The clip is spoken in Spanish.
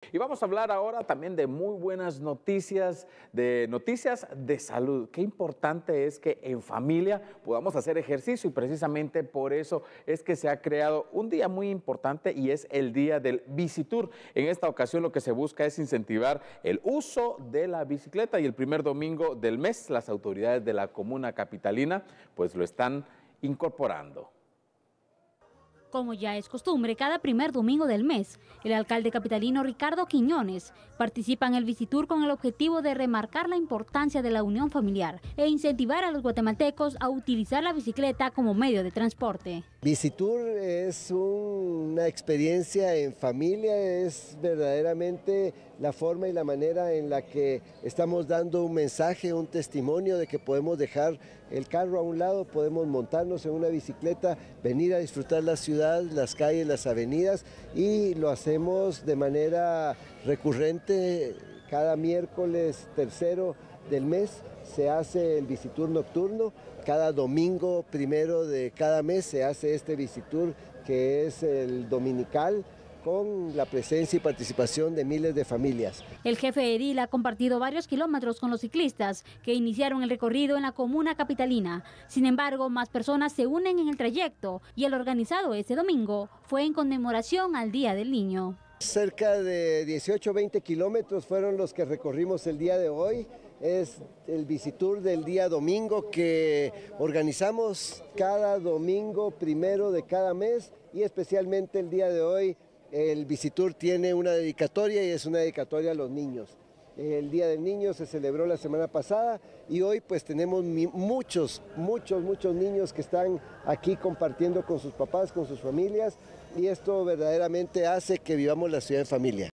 Y vamos a hablar ahora también de muy buenas noticias, de salud. Qué importante es que en familia podamos hacer ejercicio y precisamente por eso es que se ha creado un día muy importante y es el día del Bicitour. En esta ocasión lo que se busca es incentivar el uso de la bicicleta y el primer domingo del mes las autoridades de la comuna capitalina pues lo están incorporando. Como ya es costumbre, cada primer domingo del mes, el alcalde capitalino Ricardo Quiñones participa en el Bicitour con el objetivo de remarcar la importancia de la unión familiar e incentivar a los guatemaltecos a utilizar la bicicleta como medio de transporte. Bicitour es una experiencia en familia, es verdaderamente la forma y la manera en la que estamos dando un mensaje, un testimonio de que podemos dejar el carro a un lado, podemos montarnos en una bicicleta, venir a disfrutar la ciudad, las calles, las avenidas, y lo hacemos de manera recurrente. Cada miércoles tercero del mes se hace el Bicitour nocturno, cada domingo primero de cada mes se hace este Bicitour que es el dominical, con la presencia y participación de miles de familias. El jefe edil ha compartido varios kilómetros con los ciclistas que iniciaron el recorrido en la comuna capitalina. Sin embargo, más personas se unen en el trayecto y el organizado este domingo fue en conmemoración al Día del Niño. Cerca de 18 o 20 kilómetros fueron los que recorrimos el día de hoy. Es el Bicitour del día domingo que organizamos cada domingo primero de cada mes, y especialmente el día de hoy el Bicitour tiene una dedicatoria y es una dedicatoria a los niños. El Día del Niño se celebró la semana pasada y hoy pues tenemos muchos niños que están aquí compartiendo con sus papás, con sus familias, y esto verdaderamente hace que vivamos la ciudad en familia.